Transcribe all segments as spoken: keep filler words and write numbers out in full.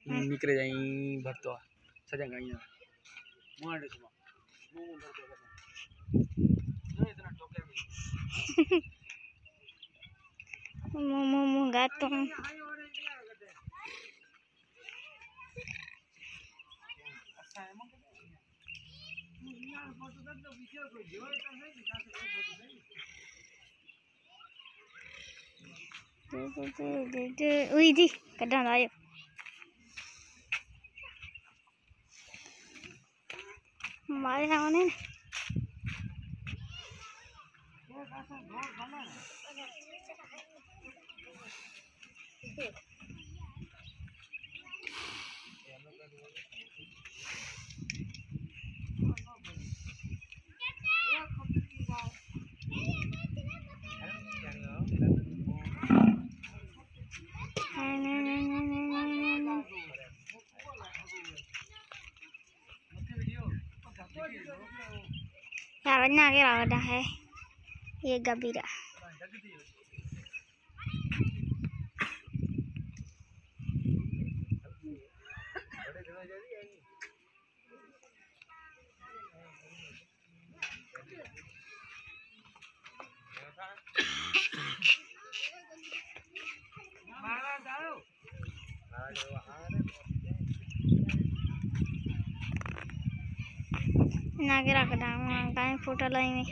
निकले जाई भरतो सजा गई ना मोंडे सुमा मुंह भर के जो इतना टोके मुंह मुंह मुंह गातो उई दी कड्डा आयो हमारे सामने ya benar ya udah है ये गबीरा नागे रख डांगा काहे फोटो लाई में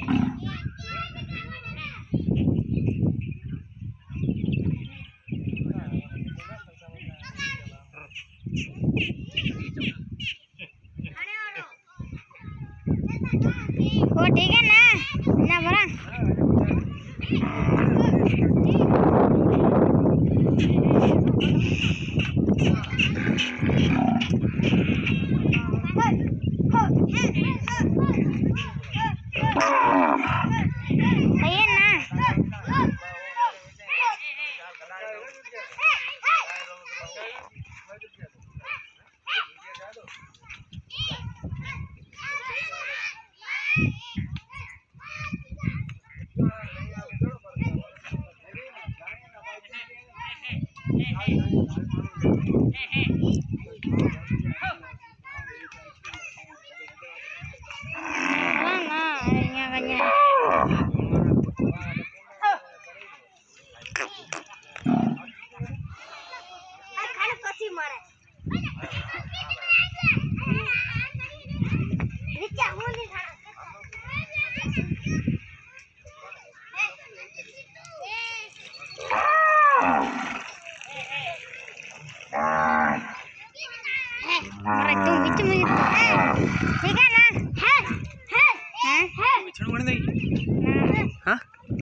वो ठीक है ना ना बड़ा ठीक है ना है है है